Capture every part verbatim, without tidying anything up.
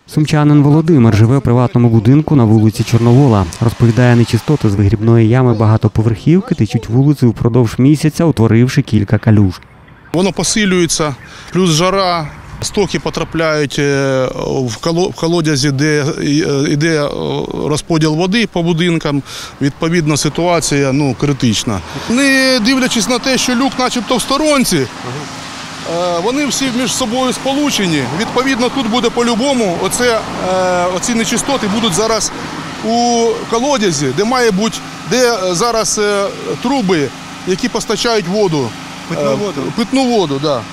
Сумчанин Володимир живе у приватному будинку на вулиці Чорновола. Розповідає, нечистоти з вигрібної ями багатоповерхівки течуть вулицею впродовж місяця, утворивши кілька калюж. Воно посилюється, плюс жара, стоки потрапляють в колодязі, де йде розподіл води по будинкам. Відповідно, ситуація ну, критична. Не дивлячись на те, що люк начебто в сторонці, вони всі між собою сполучені. Відповідно, тут буде по-любому, оце, оці нечистоти будуть зараз у колодязі, де має бути, де зараз труби, які постачають воду. Питну воду? Питну воду, так. Да.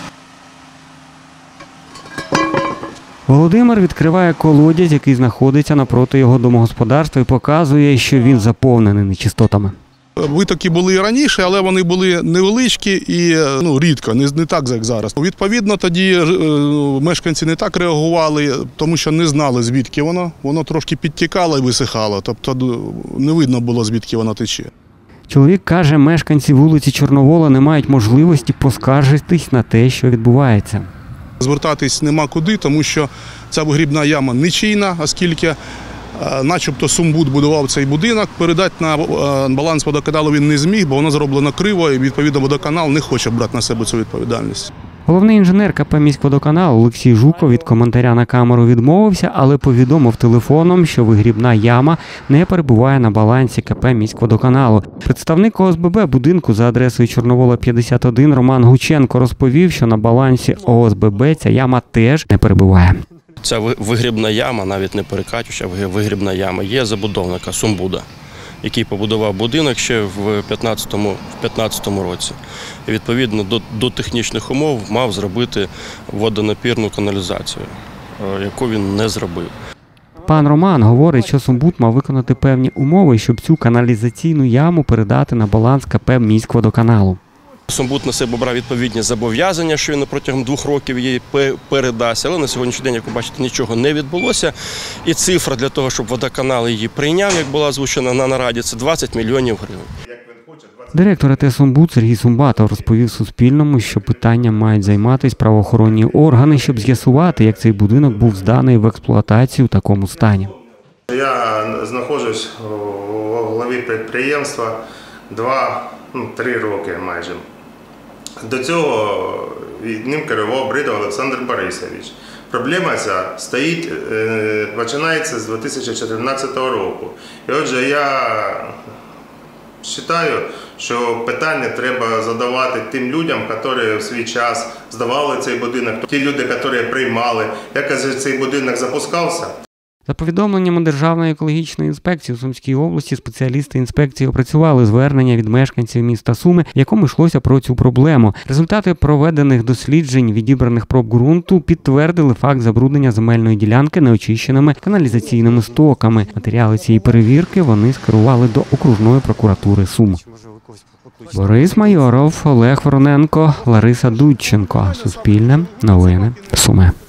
Володимир відкриває колодязь, який знаходиться напроти його домогосподарства, і показує, що він заповнений нечистотами. Витоки були і раніше, але вони були невеличкі і ну, рідко, не, не так, як зараз. Відповідно, тоді е, мешканці не так реагували, тому що не знали, звідки воно. Воно трошки підтікало і висихало, тобто не видно було, звідки воно тече. Чоловік каже, мешканці вулиці Чорновола не мають можливості поскаржитись на те, що відбувається. Звертатись нема куди, тому що ця вигрібна яма нічийна, оскільки начебто Сумбуд будував цей будинок, передати на баланс водоканалу він не зміг, бо воно зроблено криво і, відповідно, водоканал не хоче брати на себе цю відповідальність. Головний інженер КП «Міськводоканал» Олексій Жуков від коментаря на камеру відмовився, але повідомив телефоном, що вигрібна яма не перебуває на балансі КП «Міськводоканалу». Представник О С Б Б будинку за адресою Чорновола п'ятдесят один Роман Гученко розповів, що на балансі О С Б Б ця яма теж не перебуває. Ця вигрібна яма, навіть не перекачуюча, вигрібна яма, є забудовника Сумбуда, який побудував будинок ще в п'ятнадцятому році. І, відповідно, до, до технічних умов мав зробити водонапірну каналізацію, яку він не зробив. Пан Роман говорить, що Сумбуд мав виконати певні умови, щоб цю каналізаційну яму передати на баланс КП «Міськводоканалу». Сумбуд на себе брав відповідні зобов'язання, що він протягом двох років її передасть, але на сьогоднішній день, як ви бачите, нічого не відбулося. І цифра для того, щоб водоканал її прийняв, як була озвучена на нараді, це двадцять мільйонів гривень. Директор А Т Сумбуд Сергій Сумбатов розповів Суспільному, що питанням мають займатися правоохоронні органи, щоб з'ясувати, як цей будинок був зданий в експлуатацію в такому стані. Я знаходжусь у главі підприємства два-три роки майже. До цього ним керував Бридов Олександр Борисович. Проблема ця стоїть, починається з дві тисячі чотирнадцятого року. І отже, я вважаю, що питання треба задавати тим людям, які в свій час здавали цей будинок, ті люди, які приймали, як цей будинок запускався. За повідомленнями Державної екологічної інспекції у Сумській області, спеціалісти інспекції опрацювали звернення від мешканців міста Суми, в якому йшлося про цю проблему. Результати проведених досліджень відібраних проб ґрунту підтвердили факт забруднення земельної ділянки неочищеними каналізаційними стоками. Матеріали цієї перевірки вони скерували до окружної прокуратури Сум. Борис Майоров, Олег Вороненко, Лариса Дудченко. Суспільне. Новини. Суми.